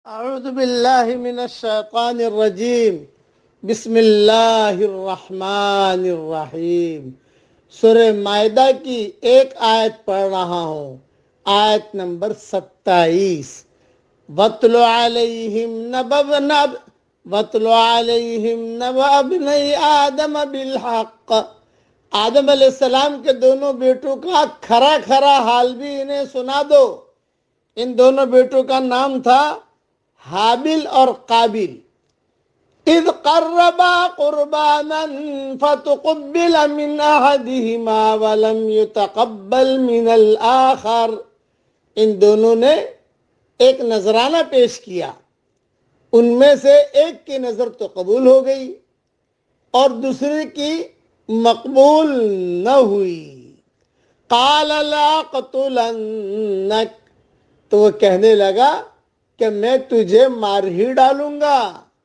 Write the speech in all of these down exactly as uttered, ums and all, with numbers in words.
اعوذ باللہ من الشیطان الرجیم بسم اللہ الرحمن الرحیم۔ سورہ مائدہ کی ایک آیت پڑھ رہا ہوں، آیت نمبر ستائیس۔ وَاتْلُ عَلَيْهِمْ نَبَأَ نَبْ وَاتْلُ عَلَيْهِمْ نَبَأَ ابْنَيْ آدَمَ بِالْحَقِّ۔ آدم علیہ السلام کے دونوں بیٹوں کا کھرا کھرا حال بھی انہیں سنا دو۔ ان دونوں بیٹوں کا نام تھا حابل اور قابل۔ اذ قربا قربانا فتقبل من احدهما ولم يتقبل من الاخر۔ ان دونوں نے ایک نذرانہ پیش کیا، ان میں سے ایک کی نظر تو قبول ہو گئی اور دوسری کی مقبول نہ ہوئی۔ قال لا قتلنک، تو وہ کہنے لگا کہ میں تجھے مار ہی ڈالوں گا۔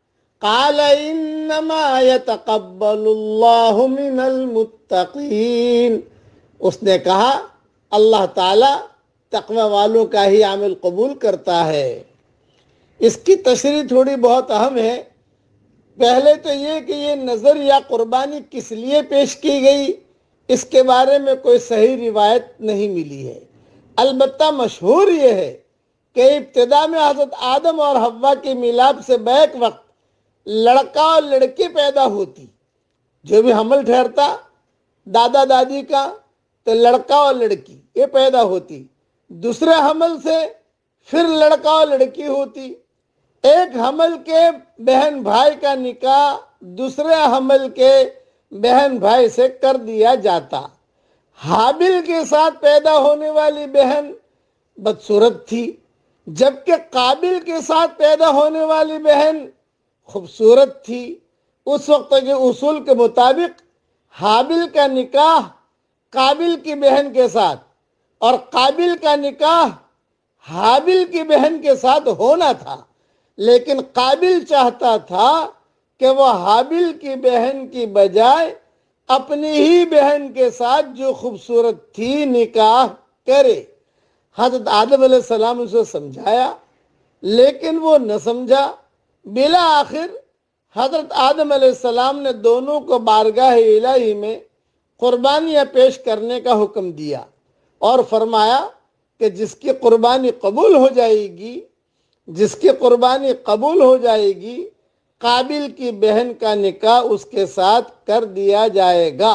قال انما يتقبل اللہ من المتقین، اس نے کہا اللہ تعالی تقوی والوں کا ہی عمل قبول کرتا ہے۔ اس کی تشریح تھوڑی بہت اہم ہے۔ پہلے تو یہ کہ یہ نظر یا قربانی کس لیے پیش کی گئی، اس کے بارے میں کوئی صحیح روایت نہیں ملی ہے۔ البتہ مشہور یہ ہے کہ ابتدا میں حضرت آدم اور حوا کے میلاد سے بیک وقت لڑکا اور لڑکی پیدا ہوتی، جو بھی حمل ٹھہرتا دادا دادی کا تو لڑکا اور لڑکی یہ پیدا ہوتی۔ دوسرے حمل سے پھر لڑکا اور لڑکی ہوتی۔ ایک حمل کے بہن بھائی کا نکاح دوسرے حمل کے بہن بھائی سے کر دیا جاتا۔ حابل کے ساتھ پیدا ہونے والی بہن بدصورت تھی، جبکہ قابل کے ساتھ پیدا ہونے والی بہن خوبصورت تھی۔ اس وقت کے اصول کے مطابق حابل کا نکاح قابل کی بہن کے ساتھ اور قابل کا نکاح حابل کی بہن کے ساتھ ہونا تھا، لیکن قابل چاہتا تھا کہ وہ حابل کی بہن کی بجائے اپنی ہی بہن کے ساتھ جو خوبصورت تھی نکاح کرے۔ حضرت آدم علیہ السلام نے اسے سمجھایا، لیکن وہ نہ سمجھا۔ بالآخر حضرت آدم علیہ السلام نے دونوں کو بارگاہ الہی میں قربانیاں پیش کرنے کا حکم دیا اور فرمایا کہ جس کی قربانی قبول ہو جائے گی جس کی قربانی قبول ہو جائے گی قابل کی بہن کا نکاح اس کے ساتھ کر دیا جائے گا۔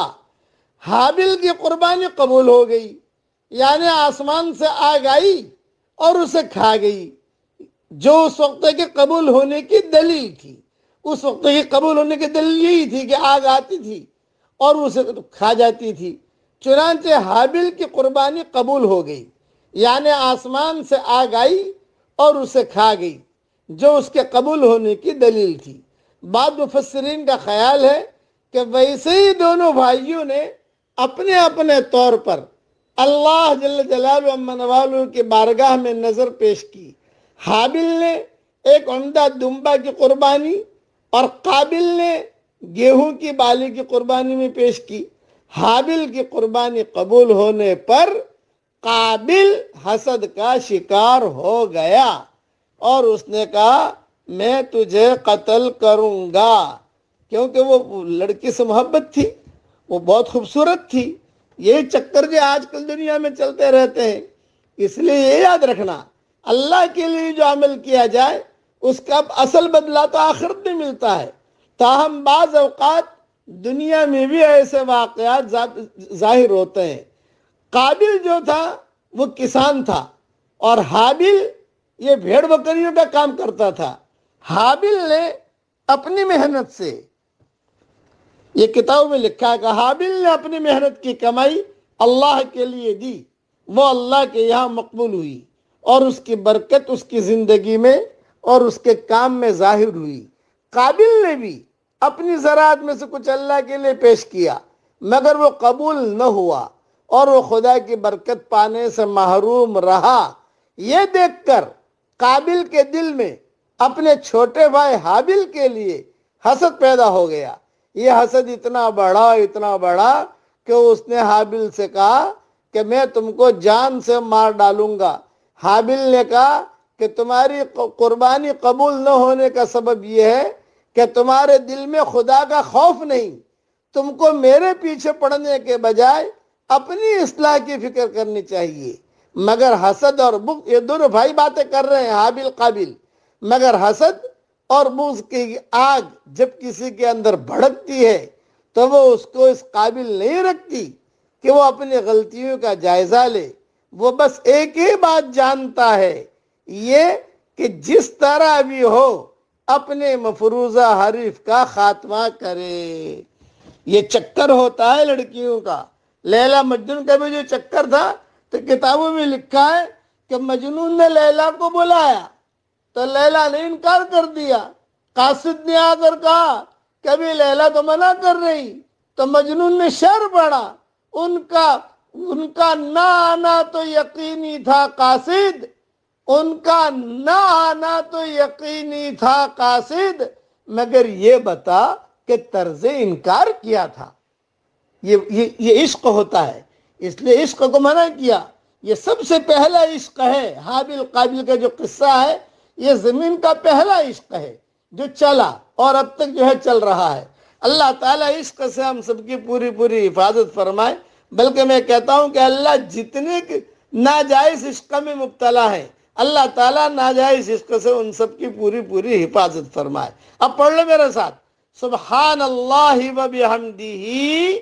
حابل کی قربانی قبول ہو گئی، یعنی آسمان سے آگ آئی اور اسے کھا گئی، جو اس وقت کے قبول ہونے کی دلیل تھی۔ اس وقت کی قبول ہونے کی دلیل یہی تھی کہ آگ آتی تھی اور اسے کھا جاتی تھی۔ چنانچہ حابل کی قربانی قبول ہو گئی، یعنی آسمان سے آگ آئی اور اسے کھا گئی، جو اس کے قبول ہونے کی دلیل تھی۔ بعض مفسرین کا خیال ہے کہ ویسے ہی دونوں بھائیوں نے اپنے اپنے طور پر اللہ جل جلالہ عما نوالہ کی بارگاہ میں نظر پیش کی۔ حابل نے ایک عمدہ دمبا کی قربانی اور قابل نے گیہوں کی بالی کی قربانی میں پیش کی۔ حابل کی قربانی قبول ہونے پر قابل حسد کا شکار ہو گیا اور اس نے کہا میں تجھے قتل کروں گا، کیونکہ وہ لڑکی سے محبت تھی، وہ بہت خوبصورت تھی۔ یہی چکر جو آج کل دنیا میں چلتے رہتے ہیں۔ اس لیے یہ یاد رکھنا، اللہ کے لیے جو عمل کیا جائے اس کا اصل بدلہ تو آخرت میں ملتا ہے۔ تاہم بعض اوقات دنیا میں بھی ایسے واقعات ظاہر ہوتے ہیں۔ قابل جو تھا وہ کسان تھا اور حابل یہ بھیڑ بکریوں کا کام کرتا تھا۔ حابل نے اپنی محنت سے، یہ کتاب میں لکھا ہے کہ حابل نے اپنی محنت کی کمائی اللہ کے لیے دی، وہ اللہ کے یہاں مقبول ہوئی اور اس کی برکت اس کی زندگی میں اور اس کے کام میں ظاہر ہوئی۔ قابل نے بھی اپنی زراعت میں سے کچھ اللہ کے لیے پیش کیا، مگر وہ قبول نہ ہوا اور وہ خدا کی برکت پانے سے محروم رہا۔ یہ دیکھ کر قابل کے دل میں اپنے چھوٹے بھائی حابل کے لیے حسد پیدا ہو گیا۔ یہ حسد اتنا بڑا اتنا بڑا کہ اس نے حابل سے کہا کہ میں تم کو جان سے مار ڈالوں گا۔ حابل نے کہا کہ تمہاری قربانی قبول نہ ہونے کا سبب یہ ہے کہ تمہارے دل میں خدا کا خوف نہیں. تم کو میرے پیچھے پڑنے کے بجائے اپنی اصلاح کی فکر کرنی چاہیے. مگر حسد اور بغض، یہ دونوں بھائی باتیں کر رہے ہیں، حابیل قابل، مگر حسد اور بغض کی آگ جب کسی کے اندر بھڑکتی ہے تو وہ اس کو اس قابل نہیں رکھتی کہ وہ اپنی غلطیوں کا جائزہ لے. وہ بس ایک ہی بات جانتا ہے، یہ کہ جس طرح بھی ہو اپنے مفروضہ حریف کا خاتمہ کرے. یہ چکر ہوتا ہے لڑکیوں کا. لیلا مجنون کا بھی جو چکر تھا تو کتابوں میں لکھا ہے کہ مجنون نے لیلا کو بلایا تو لیلا نے انکار کر دیا. قاصد نے آ کر کہا کہ ابھی لیلا تو منع کر رہی، تو مجنون نے شعر پڑھا. ان کا ان کا نہ آنا تو یقینی تھا قاصد، ان کا نہ آنا تو یقینی تھا قاصد، مگر یہ بتا کہ طرز انکار کیا تھا. یہ یہ یہ عشق ہوتا ہے، اس لیے عشق کو منع کیا. یہ سب سے پہلا عشق ہے. حابیل قابل کا جو قصہ ہے یہ زمین کا پہلا عشق ہے جو چلا اور اب تک جو ہے چل رہا ہے. اللہ تعالیٰ عشق سے ہم سب کی پوری پوری حفاظت فرمائے. بلکہ میں کہتا ہوں کہ اللہ جتنے ناجائز عشق میں مبتلا ہے، اللہ تعالیٰ ناجائز عشق سے ان سب کی پوری پوری حفاظت فرمائے. اب پڑھ لو میرے ساتھ، سبحان اللہ و بحمدہ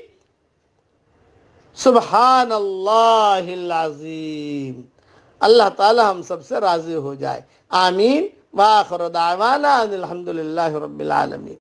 سبحان اللہ العظیم. اللہ تعالیٰ ہم سب سے راضی ہو جائے. آمین. وآخر دعوانا ان الحمد للہ رب العالمین.